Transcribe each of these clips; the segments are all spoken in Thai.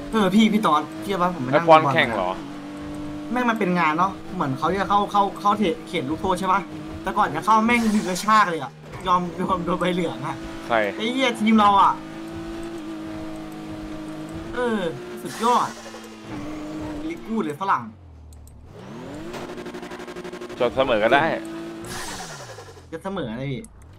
พี่ตอนเชื่อป่ะผมไปไอ้นั่งบอลดูบอลมานะแข่งเหรอแม่งมันเป็นงานเนาะเหมือนเขาจะเข้าเขตลูกโทษใช่ป่ะแต่ก่อนจะเข้าแม่งดึงกระชากเลยอะยอมโดนใบเหลืองอะใครไอ้เหี้ยทีมเราอะเออสุดยอดลิกูดเลยฝรั่งจนเสมอก็ได้เก่งจะเสมอเลย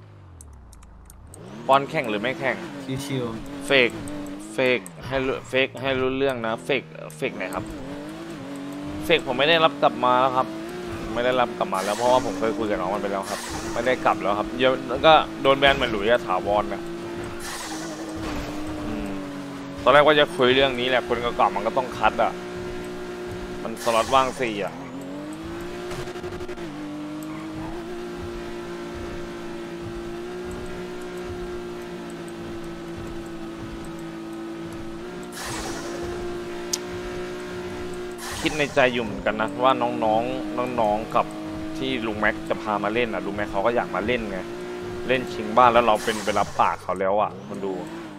บอลแข่งหรือไม่แข่งพี่ชิวเฟกเฟกให้รู้เรื่องนะเฟกไหนครับเฟกผมไม่ได้รับกลับมาแล้วครับไม่ได้รับกลับมาแล้วเพราะว่าผมเคยคุยกับน้องมันไปแล้วครับไม่ได้กลับแล้วครับเยอะแล้วก็โดนแบนเหมือนหลุยส์ถาวรนะอืมตอนแรกว่าจะคุยเรื่องนี้แหละคนเก่าๆมันก็ต้องคัดอ่ะมันสล็อตว่างสี่อ่ะคิดในใจอยู่เหมือนกันนะว่าน้องๆกับที่ลุงแม็กจะพามาเล่นอ่ะลุงแม็กเขาก็อยากมาเล่นไงเล่นชิงบ้านแล้วเราเป็นไปรับปากเขาแล้วอ่ะคนดู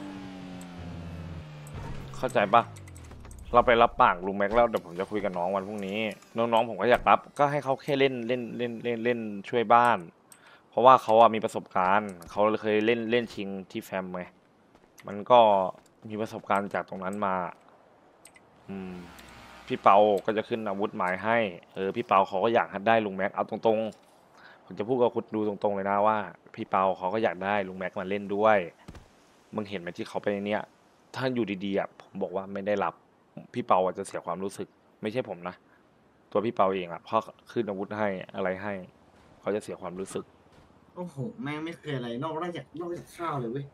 เข้าใจปะ เราไปรับปากลุงแม็กแล้วเดี๋ยวผมจะคุยกับน้องวันพรุ่งนี้น้องๆผมก็อยากรับก็ให้เขาแค่เล่นช่วยบ้านเพราะว่าเขาอะมีประสบการณ์เขาเคยเล่นชิงที่แฟมไงมันก็มีประสบการณ์จากตรงนั้นมาอืมพี่เปาก็จะขึ้นอาวุธหมายให้พี่เปาเขาก็อยากได้ลุงแม็กเอาตรงๆผมจะพูดกับคุณดูตรงๆเลยนะว่าพี่เปาเขาก็อยากได้ลุงแม็กมาเล่นด้วยมึงเห็นไหมที่เขาไปเนี้ยถ้าอยู่ดีๆอ่ะผมบอกว่าไม่ได้รับ พี่เปาอาจจะเสียความรู้สึกไม่ใช่ผมนะตัวพี่เปาเองอ่ะเพราะขึ้นอาวุธให้อะไรให้เขาจะเสียความรู้สึกโอ้โหแม่งไม่เคยอะไรนอกจากข้าวเลยเว้ย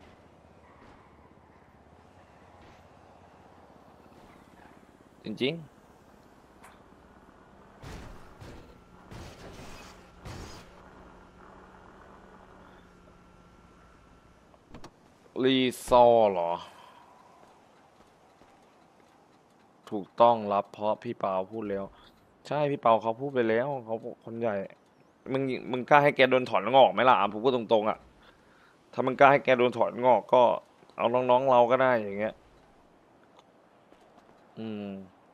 จริงๆรีซอร์เหรอถูกต้องรับเพราะพี่เปาพูดแล้วใช่พี่เปาเขาพูดไปแล้วเขาคนใหญ่มึงมึงกล้าให้แกโดนถอนงอกไหมล่ะผมพูดตรงๆอ่ะถ้ามึงกล้าให้แกโดนถอนงอกก็เอาน้องๆเราก็ได้อย่างเงี้ยอืม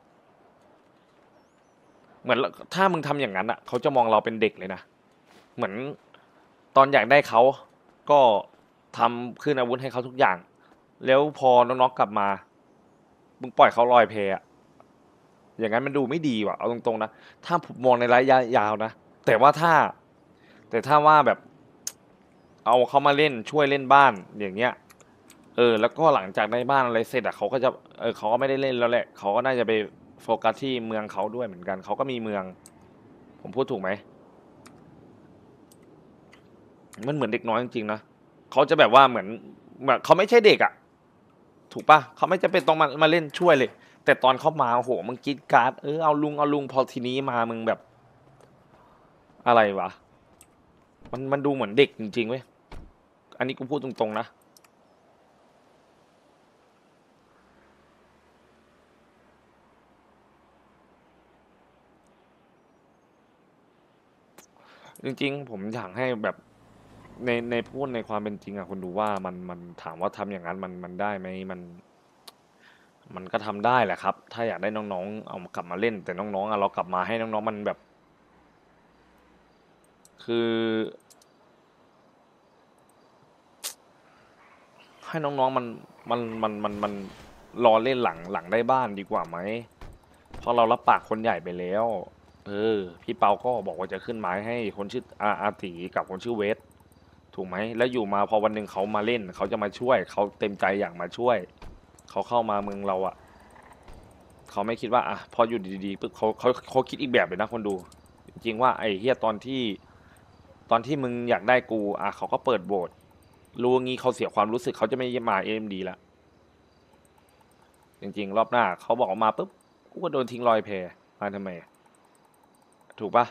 เหมือนถ้ามึงทำอย่างนั้นอ่ะเขาจะมองเราเป็นเด็กเลยนะเหมือน ตอนอยากได้เขาก็ทำขึ้นอาวุธให้เขาทุกอย่าง แล้วพอน้องๆกลับมา มึงปล่อยเขาลอยแพอะอย่างนั้นมันดูไม่ดีว่ะเอาตรงๆนะ ถ้าผมมองในระยะยาวนะ แต่ว่าถ้าแต่ถ้าว่าแบบเอาเขามาเล่นช่วยเล่นบ้านอย่างเงี้ยแล้วก็หลังจากได้บ้านอะไรเสร็จอะเขาก็จะเขาก็ไม่ได้เล่นแล้วแหละเขาก็น่าจะไปโฟกัสที่เมืองเขาด้วยเหมือนกันเขาก็มีเมืองผมพูดถูกไหมมันเหมือนเด็กน้อยจริงๆนะเขาจะแบบว่าเหมือนเขาไม่ใช่เด็กอะ ถูกปะเขาไม่จะเป็นต้องมาเล่นช่วยเลยแต่ตอนเข้ามาโอ้โหมึงกรีดกราร์ดเอาลุงพอทีนี้มามึงแบบอะไรวะมันดูเหมือนเด็กจริงๆเว้ยอันนี้กูพูดตรงๆนะจริงๆผมอยากให้แบบในพูดในความเป็นจริงอะคุณดูว่ามันถามว่าทำอย่างนั้นมันได้ไหมมันก็ทำได้แหละครับถ้าอยากได้น้องๆเอากลับมาเล่นแต่น้องๆอะเรากลับมาให้น้องๆมันแบบคือให้น้องๆมันรอเล่นหลังได้บ้านดีกว่าไหม เพราะเรารับปากคนใหญ่ไปแล้วพี่เปาก็บอกว่าจะขึ้นไม้ให้คนชื่ออาตีกับคนชื่อเวสถูกไหมแล้วอยู่มาพอวันหนึ่งเขามาเล่นเขาจะมาช่วยเขาเต็มใจอยากมาช่วยเขาเข้ามาเมืองเราอ่ะเขาไม่คิดว่าอ่ะพออยู่ดีๆปึ๊บเขาคิดอีกแบบเลยนะคนดูจริงๆว่าไอ้เฮียตอนที่มึงอยากได้กูอ่ะเขาก็เปิดโบสถ์รู้งี้เขาเสียความรู้สึกเขาจะไม่มาเอ็มดีละจริงๆรอบหน้าเขาบอกออกมาปุ๊บกูก็โดนทิ้งลอยแพมาทำไมถูกปะ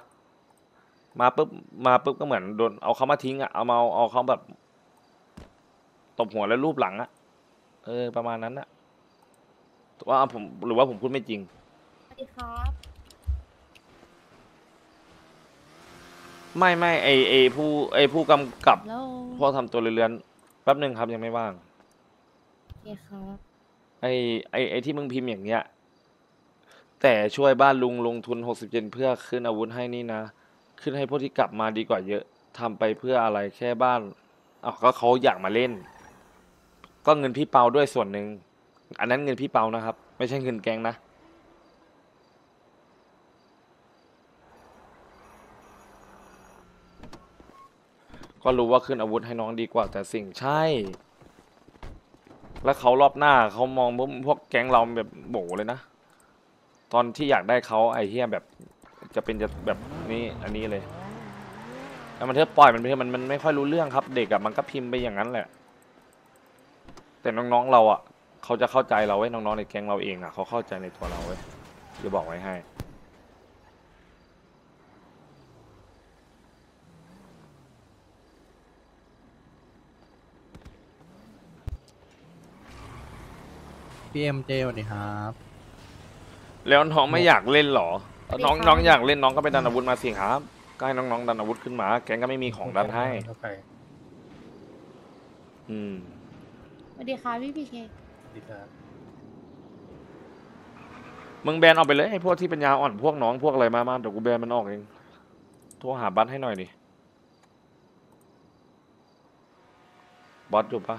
มาปุ๊บก็เหมือนโดนเอาเขามาทิ้งอ่ะเอาเขาแบบตบหัวแล้วรูปหลังอ่ะประมาณนั้นอ่ะว่าผมหรือว่าผมพูดไม่จริงสวัสดีครับไม่ไอผู้กำกับแล้วพวกทำตัวเรือนๆแป๊บหนึ่งครับยังไม่ว่างโอเคครับไอไอที่มึงพิมพ์อย่างเงี้ยแต่ช่วยบ้านลุงลงทุน67เพื่อขึ้นอาวุธให้นี่นะขึ้นให้พวกที่กลับมาดีกว่าเยอะทำไปเพื่ออะไรแค่บ้านอ้าวก็เขาอยากมาเล่นก็เงินพี่เปาด้วยส่วนหนึ่งอันนั้นเงินพี่เปานะครับไม่ใช่เงินแก๊งนะก็รู้ว่าขึ้นอาวุธให้น้องดีกว่าแต่สิ่งใช่แล้วเขารอบหน้าเขามองพวกแก๊งเราแบบโบเลยนะตอนที่อยากได้เขาไอ้เหี้ยแบบจะแบบนี้อันนี้เลยแล้วมันเถอะปล่อยมันไปเถอะมันไม่ค่อยรู้เรื่องครับเด็กอะมันก็พิมพ์ไปอย่างนั้นแหละแต่น้องๆเราอะเขาจะเข้าใจเราไว้ยน้องๆในแก๊งเราเองอะเขาเข้าใจในตัวเราเว้ยจะบอกไว้ให้พี่เอ็มเจสวัสดีครับแล้วน้องไม่อยากเล่นหรอน้องอยากเล่นน้องก็ไปดันอาวุธมาสิครับก็ให้น้องๆดันอาวุธขึ้นมาแก๊งก็ไม่มีของดันให้อืมสวัสดีค่ะพี่พีเคดีครับมึงแบนออกไปเลยไอ้พวกที่เป็นยาอ่อนพวกน้องพวกอะไรมาเดี๋ยวกูแบนมันออกเองโทรหาบัสให้หน่อยดิบอสอยู่ปะ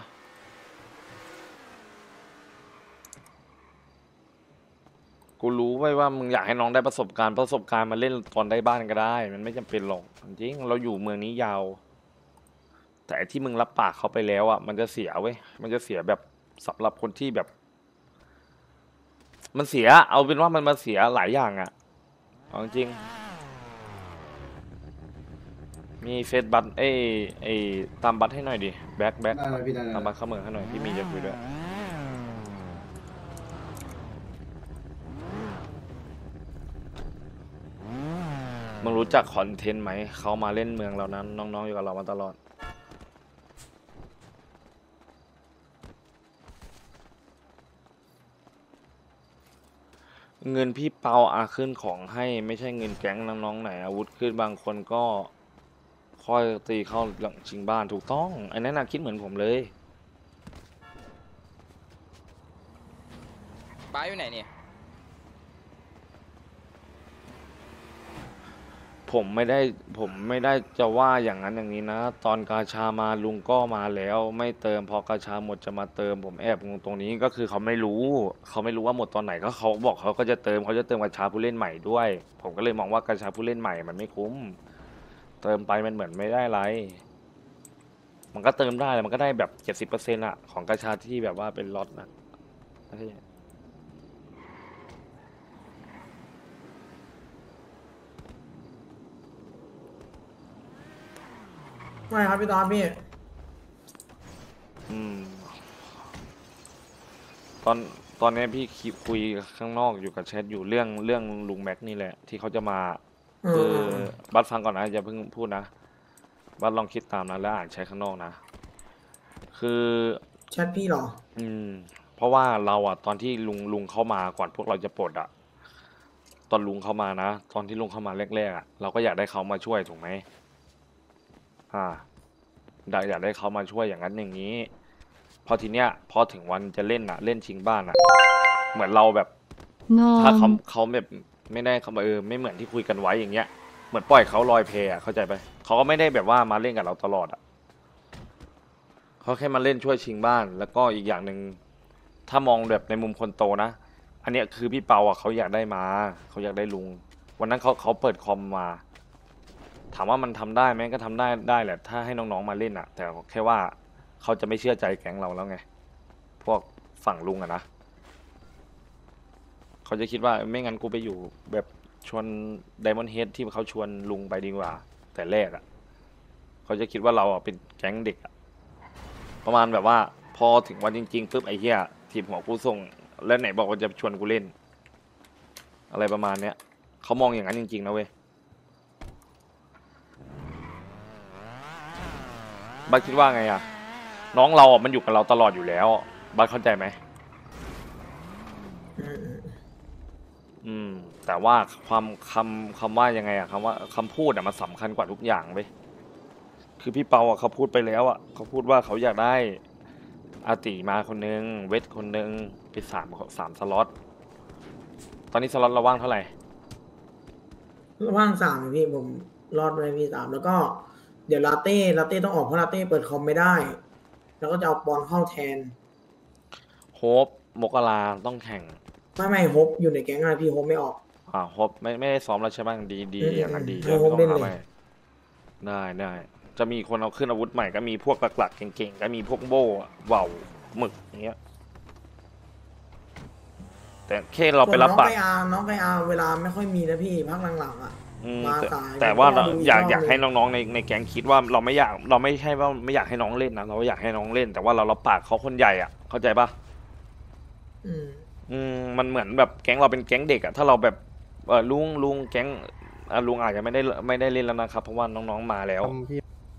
กูรู้ไว้ว่ามึงอยากให้น้องได้ประสบการณ์มาเล่นตอนได้บ้านก็ได้มันไม่จำเป็นหรอกจริงๆเราอยู่เมืองนี้ยาวแต่ไอ้ที่มึงรับปากเขาไปแล้วอ่ะมันจะเสียเว้ยมันจะเสียแบบสำหรับคนที่แบบมันเสียเอาเป็นว่ามันมาเสียหลายอย่างอ่ะเอาจริง มีเฟซบัตไอ้ตามบัตให้หน่อยดิแบ็คได้เลยพี่ได้เลยตามบัตเข้าเมืองให้หน่อยพี่มีจะคุยด้วยมึงรู้จักคอนเทนต์ไหมเขามาเล่นเมืองเรานั้นน้องๆอยู่กับเรามาตลอดเงินพี่เปาอาขึ้นของให้ไม่ใช่เงินแก๊งน้องๆไหนอาวุธขึ้นบางคนก็ค่อยตีเข้าหลังชิงบ้านถูกต้องอันนั้นน่ะคิดเหมือนผมเลยบ้าอยู่ไหนเนี่ยผมไม่ได้จะว่าอย่างนั้นอย่างนี้นะตอนกาชามาลุงก็มาแล้วไม่เติมพอกาชาหมดจะมาเติมผมแอบงงตรงนี้ก็คือเขาไม่รู้ว่าหมดตอนไหนก็เขาบอกเขาก็จะเติมกาชาผู้เล่นใหม่ด้วยผมก็เลยมองว่ากาชาผู้เล่นใหม่มันไม่คุ้มเติมไปมันเหมือนไม่ได้อะไรมันก็เติมได้แต่มันก็ได้แบบ70%อะของกาชาที่แบบว่าเป็นล็อตนะไม่ใช่ไม่ครับพี่ตอนพี่อืม ตอนตอนนี้พี่คุยข้างนอกอยู่กับแชทอยู่เรื่องลุงแม็กนี่แหละที่เขาจะมาคือบัสฟังก่อนนะอย่าเพิ่งพูดนะบัสลองคิดตามนะแล้วอ่านแชทข้างนอกนะคือแชทพี่เหรออืมเพราะว่าเราอะตอนที่ลุงเข้ามาก่อนพวกเราจะปลดอะตอนลุงเข้ามานะตอนที่ลุงเข้ามาแรกๆอะเราก็อยากได้เขามาช่วยถูกไหมอ่าอยากได้เขามาช่วยอย่างนั้นอย่างนี้พอทีเนี้ยพอถึงวันจะเล่นอะเล่นชิงบ้านอะเหมือนเราแบบ ถ้าเขาแบบไม่ได้เขาไม่เหมือนที่คุยกันไว้อย่างเงี้ยเหมือนปล่อยเขาลอยเพอะเข้าใจไปเขาก็ไม่ได้แบบว่ามาเล่นกับเราตลอดอ่ะเขาแค่มาเล่นช่วยชิงบ้านแล้วก็อีกอย่างหนึ่งถ้ามองแบบในมุมคนโตนะอันเนี้ยคือพี่เปาอ่ะเขาอยากได้มาเขาอยากได้ลุงวันนั้นเขาเปิดคอมมาถามว่ามันทำได้ไหมก็ทำได้แหละถ้าให้น้องๆมาเล่นอ่ะแต่แค่ว่าเขาจะไม่เชื่อใจแก๊งเราแล้วไงพวกฝั่งลุงอะนะ เขาจะคิดว่าไม่งั้นกูไปอยู่แบบชวนไดมอนด์เฮดที่เขาชวนลุงไปดีกว่าแต่แรกอ่ะเขาจะคิดว่าเราอ่ะเป็นแก๊งเด็กอ่ะประมาณแบบว่าพอถึงวันจริงๆปุ๊บไอ้เหี้ยทีมหัวกูส่งแล้วไหนบอกว่าจะชวนกูเล่น อะไรประมาณเนี้ยเขามองอย่างนั้นจริงๆนะเว้ยบัสคิดว่าไงอ่ะน้องเราอ่ะมันอยู่กับเราตลอดอยู่แล้วบัสเข้าใจไหม อืมแต่ว่าความคำว่ายังไงอะคำว่าคำพูดอะมันสำคัญกว่าทุกอย่างเว้ยคือพี่เปาอะเขาพูดไปแล้วอะเขาพูดว่าเขาอยากได้อาติมาคนนึงเวทคนนึงไปสามสล็อตตอนนี้สล็อตเราว่างเท่าไหร่ว่าง3พี่ผมรอดไปพี่3แล้วก็เดี๋ยวลาเต้ต้องออกเพราะลาเต้เปิดคอมไม่ได้ แล้วก็จะเอาปอนเข้าแทนโฮปมกราต้องแข่งไม่โฮปอยู่ในแก๊งอะไรพี่โฮปไม่ออกโฮปไม่ได้ซ้อมแล้วใช่ไหมดีอืมอย่างนั้นดีให้ไม่โฮปต้องเล่นหาเลยใหม่ได้จะมีคนเอาขึ้นอาวุธใหม่ก็มีพวกหลักๆเก่งๆก็มีพวกโบ้ว่าวหมึกอย่างเงี้ยแต่แค่เราไปรับปากน้องไกอาเวลาไม่ค่อยมีนะพี่พักหลังๆอ่ะ มาแต่สายแต่ว่าแล้วก็ดูอีกอยากรอบอยากหนึ่งให้น้องๆในแก๊งคิดว่าเราไม่ใช่ว่าไม่อยากให้น้องเล่นนะเราอยากให้น้องเล่น แต่ว่าเรารับปากเขาคนใหญ่อ่ะเข้าใจปะอืมมันเหมือนแบบแก๊งเราเป็นแก๊งเด็กอะถ้าเราแบบลุงแก๊งลุงอาจจะไม่ได้เล่นแล้วนะครับเพราะว่าน้องๆมาแล้วพี่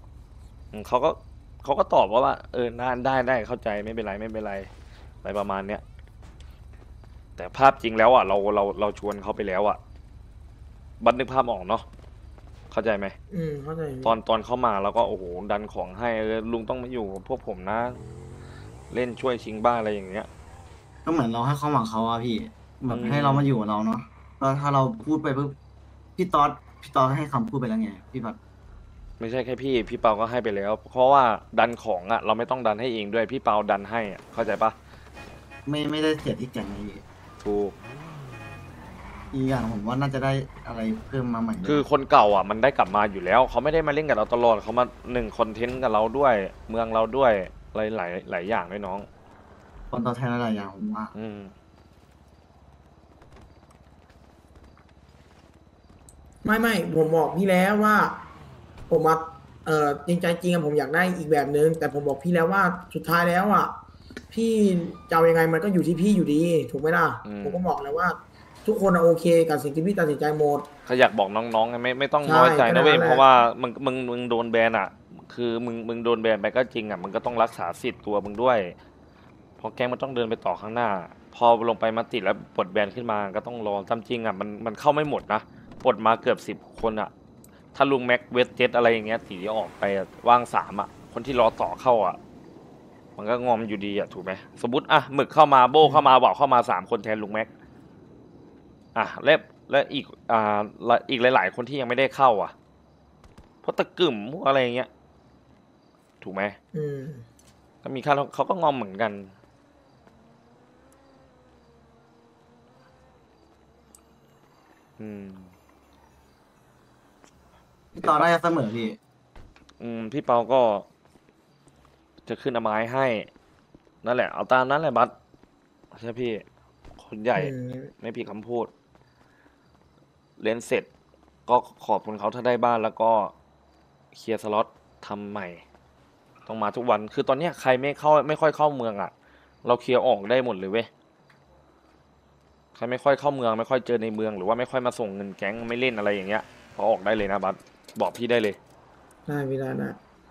เขาก็ตอบว่าได้เข้าใจไม่เป็นไรอะไรประมาณเนี้ยแต่ภาพจริงแล้วอะเราชวนเขาไปแล้วอะบันทึกภาพออกเนาะเข้าใจไหมเข้าใจตอนเข้ามาแล้วก็โอ้โหดันของให้ลุงต้องมาอยู่กับพวกผมนะ เล่นช่วยชิงบ้านอะไรอย่างเงี้ยก็เหมือนเราให้ความหวังเขาอะพี่แบบอืมให้เรามาอยู่กับเราเนาะแล้วถ้าเราพูดไปปุ๊บพี่ต๊อดให้คำพูดไปแล้วไงพี่พัดไม่ใช่แค่พี่เปาก็ให้ไปแล้ว เพราะว่าดันของอ่ะ เราไม่ต้องดันให้เองด้วยพี่เปาดันให้อะเข้าใจปะไม่ได้เสียที่แก่งนี้ถูกอีกอย่างผมว่าน่าจะได้อะไรเพิ่มมาใหม่ด้วยคือคนเก่าอ่ะมันได้กลับมาอยู่แล้ว เขาไม่ได้มาเล่นกับเราตลอดเขามา1 คอนเทนต์กับเราด้วย เมืองเราด้วยอะไรหลายอย่างด้วยน้องคนตอบแทนอะไรอย่างผมว่าอืมไม่ผมบอกพี่แล้วว่า ผมมาจริงใจจริงอะผมอยากได้อีกแบบนึง แต่ผมบอกพี่แล้วว่าสุดท้ายแล้วอ่ะพี่จะเอายังไงมันก็อยู่ที่พี่อยู่ดี ถูกไหมล่ะ ผมก็บอกแล้วว่า ทุกคนอะโอเคกับสิ่งที่พี่ตัดสินใจหมดเขาอยากบอกน้องๆไงไม่ต้องใช่น้อยใจนะเว้ยก็นั่นแหละเพราะว่ามึงโดนแบนอ่ะ คือมึงโดนแบนไปก็จริงอ่ะมึงก็ต้องรักษาสิทธิ์ตัวมึงด้วยเพราะแก๊งมันต้องเดินไปต่อข้างหน้า พอลงไปมาติดแล้วปลดแบนขึ้นมาก็ต้องรอตามจริงอ่ะมันเข้าไม่หมดนะปลดมาเกือบ10 คนอ่ะ ถ้าลุงแม็กเวสเจ็ตอะไรอย่างเงี้ยสีออกไปอะว่าง3อ่ะ คนที่รอต่อเข้าอ่ะ มันก็งอมอยู่ดีอ่ะถูกไหมสมมติอ่ะหมึกเข้ามาโบเข้ามาบอกเข้ามา3 คนแทนลุงแม็กอ่ะและอีกหลายๆคนที่ยังไม่ได้เข้าอ่ะเพราะตะกึ่มพวกอะไรอย่างเงี้ยถูกไหมอืมก็มีค่าเขาก็งอมเหมือนกัน อืมพี่ต๊อดน่าจะเสมอพี่พี่เปาก็ จะขึ้นเอาไม้ให้ นั่นแหละ เอาตามนั้นแหละบัสใช่พี่ คนใหญ่ ไม่ผิดคำพูด เล่นเสร็จ ก็ขอบคุณเขาถ้าได้บ้านแล้วก็เคลียร์สล็อตทำใหม่ ต้องมาทุกวัน คือตอนเนี้ยใครไม่ค่อยเข้าเมืองอ่ะ เราเคลียร์ออกได้หมดเลยเว้ย ใครไม่ค่อยเข้าเมืองไม่ค่อยเจอในเมืองหรือว่าไม่ค่อยมาส่งเงินแก๊งไม่เล่นอะไรอย่างเงี้ยพอออกได้เลยนะบัสบอกพี่ได้เลยได้พี่ได้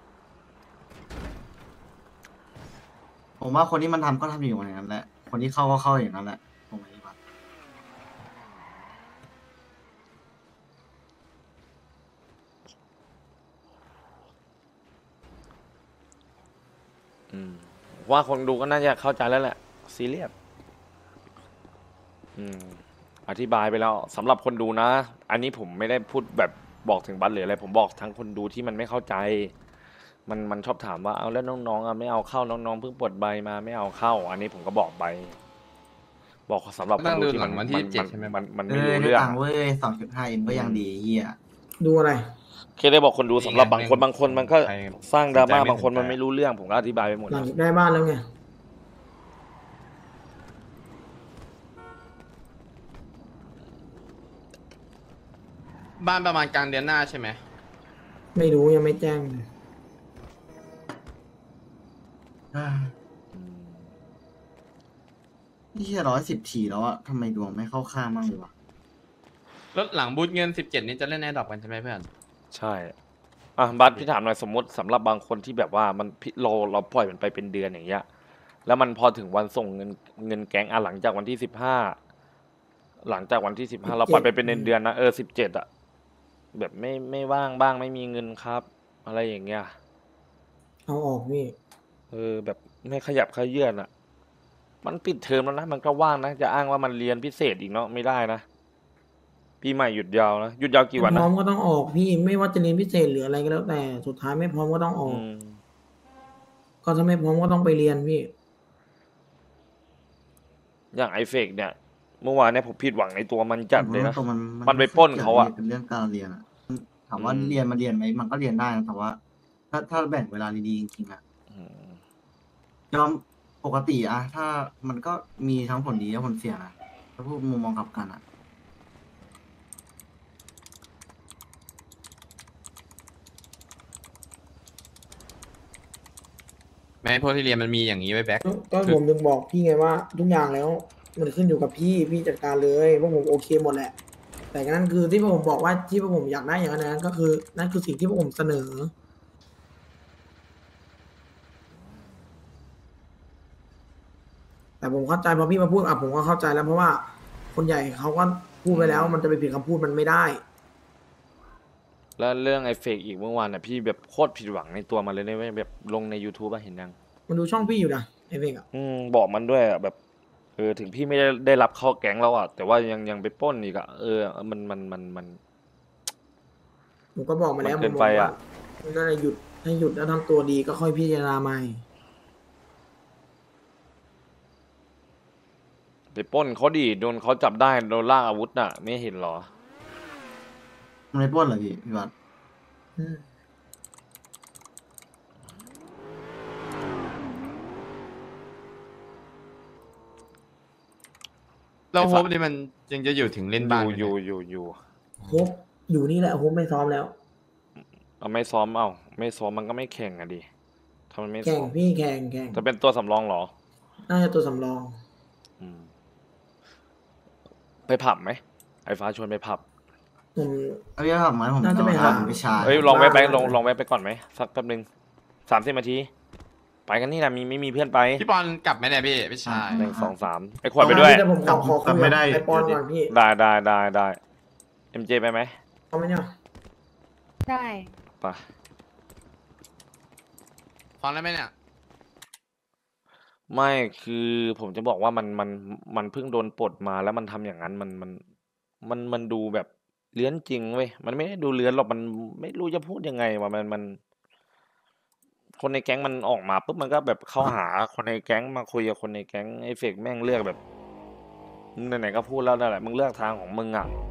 ผมว่าคนที่มันทำก็ทำอยู่อย่างนั้นแหละ คนที่เข้าก็เข้าอย่างนั้นแหละผมไม่ได้บัดว่าคนดูก็น่าจะเข้าใจแล้วแหละซีเรียสอธิบายไปแล้วสำหรับคนดูนะ อันนี้ผมไม่ได้พูดแบบบอกถึงบัสหรืออะไรผมบอกทั้งคนดูที่มันไม่เข้าใจ มันชอบถามว่าเอาแล้วน้องๆไม่เอาเข้าน้องๆเพิ่งปลดใบมาไม่เอาเข้า อันนี้ผมก็บอกไป บอกสำหรับคนดูที่มันไม่รู้ได้เรื่องตังค์เว้ย2.5 M ก็ยังดีเฮียดูอะไรแค่ได้บอกคนดูสำหรับบางคนมันก็ใครสร้างดราม่าสนใจไม่บางคนมันสนใจไม่รู้เรื่องผมก็อธิบายไปหมดหลังแล้วได้บ้านแล้วไงบ้านประมาณกลางเดือนหน้าใช่ไหมไม่รู้ยังไม่แจ้งเลยนี่แค่110 ทีแล้วอะทำไมดวงไม่เข้าข้างบ้างเลยวะแล้วหลังบูทเงิน17นี้จะเล่นแอร์ดรอปกันใช่ไหมเพื่อนใช่บัสพี่ถามหน่อยสมมติสำหรับบางคนที่แบบว่ามันเราปล่อยมันไปเป็นเดือนอย่างเงี้ยแล้วมันพอถึงวันส่งเงินแก๊งหลังจากวันที่15หลังจากวันที่15เราปล่อยไปเป็นเดือนนะ17อะแบบไม่ว่างบ้างไม่มีเงินครับ อะไรอย่างเงี้ยเอาออกพี่แบบไม่ขยับขยื่นอ่ะ มันปิดเทอมแล้วนะมันก็ว่างนะจะอ้างว่ามันเรียนพิเศษอีกเนาะไม่ได้นะปีใหม่หยุดยาวนะหยุดยาวกี่วันไม่พร้นะอมก็ต้องออกพี่ไม่ว่าจะเรียนพิเศษหรืออะไรก็แล้วแต่สุดท้ายไม่พร้อมก็ต้องออก ก็ถ้าไม่พร้อมก็ต้องไปเรียนพี่อย่างไอเฟกเนี่ย เมื่อวานเนี่ยผมผิดหวังในตัวมันจัดเลยนะผมว่ามันไปปล้นเขาอะเป็นเรื่องการเรียนอะถามว่าอืมเรียนไหมมันก็เรียนได้นะแต่ว่า ถ้าแบ่งเวลาดีๆจริงๆอะอืมยอมปกติอะถ้ามันก็มีทั้งผลดีและผลเสียนะถ้าพูดมุมมองกลับกันอะแม้พวกที่เรียนมันมีอย่างนี้ไว้แบ็คก็ผมถึงบอกพี่ไงว่าทุกอย่างแล้ว มันขึ้นอยู่กับพี่จัดการเลยพวกผมโอเคหมดแหละ แต่นั่นคือที่พวกผมบอกว่าที่พวกผมอยากได้อย่างนั้นก็คือ นั่นคือสิ่งที่พวกผมเสนอ แต่ผมเข้าใจพอพี่มาพูดผมก็เข้าใจแล้วเพราะว่าคนใหญ่เขาก็พูดไปแล้ว มันจะไปผิดคำพูดมันไม่ได้แล้วเรื่องไอเฟกอีกเมื่อวานน่ะพี่แบบโคตรผิดหวังในตัวมันเลยนะเว้ยแบบลงใน YouTube อะเห็นยังมันดูช่องพี่อยู่นะไอ้เพ่งอ่ะบอกมันด้วยอะแบบถึงพี่ไม่ได้รับเข้าแก๊งแล้วอะแต่ว่ายังไปปล้นอีกอะมันผมก็บอกมาแล้วมันเกินไปอะมันก็เลยหยุดให้หยุดแล้วทำตัวดีก็ค่อยพิจารณาใหม่ไปปล้นเขาดิโดนเขาจับได้โดนลากอาวุธน่ะ ไม่เห็นเหรอมันไม่ปล้นเหรอพี่วัดแล้วโฮปนี่มันยังจะอยู่ถึงเล่นบ้านไหมอเนี่ยยู่โฮปอยู่นี่แหละโฮปไม่ซ้อมแล้วเอาไม่ซ้อมไม่ซ้อมมันก็ไม่แข่งอะดิถ้ามันไม่แข่ซ้งอมพี่แข่งจะเป็นตัวสำรองเหรอน่าจะตัวสำรองอืมไปผับไหมไอ้ฟ้าชวนไปผับผมเอาพี่ทำไหมผมน่าจะไปหาผมไปชาเอ้ยลองแวะไปบ้าลองแวะไปก่อนไหมสักแป๊บนึง30 นาที ไปกันนี่นะไม่มีเพื่อนไปพี่ปอนกลับไหมเนี่ยพี่ชาย 1 2 3ไอ้ขวดไปด้วยเดี๋ยวผมขอคุยกับไอปอนก่อนพี่ได้MJ ไปไหมเอาไหมเนี่ยได้ไปฟังได้ไหมเนี่ยไม่คือผมจะบอกว่ามันเพิ่งโดนปลดมาแล้วมันทำอย่างนั้นมันดูแบบเลื้อนจริงเว้ยมันไม่ได้ดูเลื้อนหรอกมันไม่รู้จะพูดยังไงว่ามันคนในแก๊งมันออกมาปุ๊บมันก็แบบเข้าหาคนในแก๊งมาคุยกับคนในแก๊งไอ้เฟกแม่งเลือกแบบไหนๆก็พูดแล้วนั่นแหละมึงเลือกทางของมึงอ่ะ